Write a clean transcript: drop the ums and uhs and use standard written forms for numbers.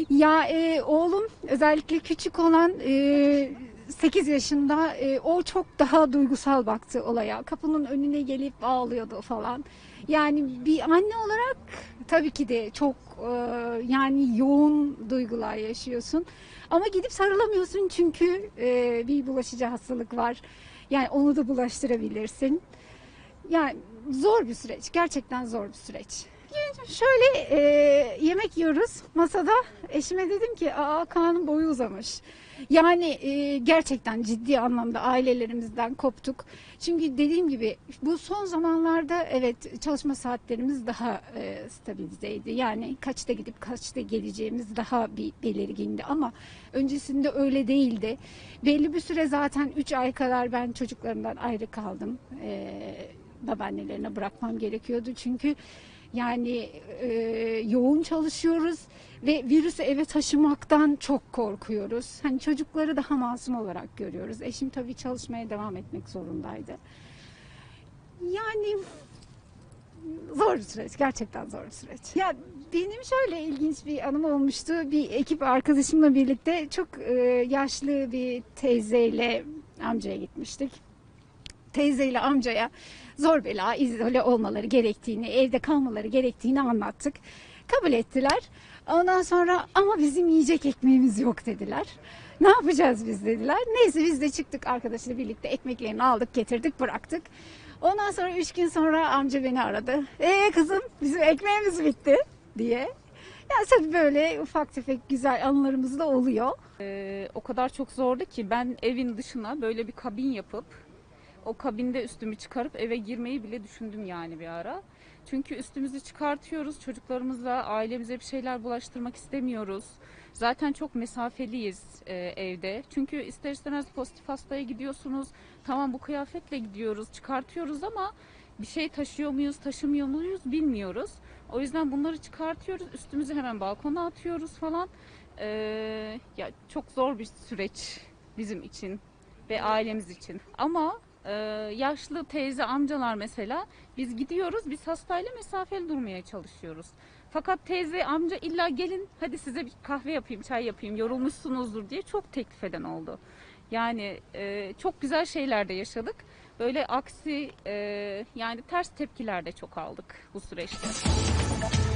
Ya oğlum özellikle küçük olan 8 yaşında o çok daha duygusal baktı olaya. Kapının önüne gelip ağlıyordu falan. Yani bir anne olarak tabii ki de çok yani yoğun duygular yaşıyorsun. Ama gidip sarılamıyorsun çünkü bir bulaşıcı hastalık var. Yani onu da bulaştırabilirsin. Yani zor bir süreç. Gerçekten zor bir süreç. Şöyle yemek yiyoruz masada. Eşime dedim ki Kaan'ın boyu uzamış. Yani gerçekten ciddi anlamda ailelerimizden koptuk. Çünkü dediğim gibi bu son zamanlarda evet çalışma saatlerimiz daha stabilizeydi. Yani kaçta gidip kaçta geleceğimiz daha bir belirgindi ama öncesinde öyle değildi. Belli bir süre zaten 3 ay kadar ben çocuklarımdan ayrı kaldım. Babaannelerine bırakmam gerekiyordu çünkü yani yoğun çalışıyoruz ve virüsü eve taşımaktan çok korkuyoruz. Hani çocukları daha masum olarak görüyoruz. Eşim tabii çalışmaya devam etmek zorundaydı. Yani zor bir süreç, gerçekten zor bir süreç. Ya benim şöyle ilginç bir anım olmuştu. Bir ekip arkadaşımla birlikte çok yaşlı bir teyzeyle amcaya gitmiştik. Teyzeyle amcaya zor bela izole olmaları gerektiğini, evde kalmaları gerektiğini anlattık. Kabul ettiler. Ondan sonra ama bizim yiyecek ekmeğimiz yok dediler. Ne yapacağız biz dediler. Neyse biz de çıktık arkadaşla birlikte ekmeklerini aldık getirdik bıraktık. Ondan sonra 3 gün sonra amca beni aradı. Kızım bizim ekmeğimiz bitti diye. Yani tabii böyle ufak tefek güzel anılarımız da oluyor. O kadar çok zordu ki ben evin dışına böyle bir kabin yapıp o kabinde üstümü çıkarıp eve girmeyi bile düşündüm yani bir ara. Çünkü üstümüzü çıkartıyoruz, çocuklarımızla, ailemize bir şeyler bulaştırmak istemiyoruz. Zaten çok mesafeliyiz evde. Çünkü ister istemez pozitif hastaya gidiyorsunuz. Tamam bu kıyafetle gidiyoruz, çıkartıyoruz ama bir şey taşıyor muyuz, taşımıyor muyuz bilmiyoruz. O yüzden bunları çıkartıyoruz, üstümüzü hemen balkona atıyoruz falan. Ya çok zor bir süreç bizim için ve ailemiz için. Ama yaşlı teyze amcalar mesela biz gidiyoruz, biz hastayla mesafeli durmaya çalışıyoruz. Fakat teyze amca illa gelin hadi size bir kahve yapayım, çay yapayım, yorulmuşsunuzdur diye çok teklif eden oldu. Yani çok güzel şeyler de yaşadık. Böyle aksi yani ters tepkiler de çok aldık bu süreçte.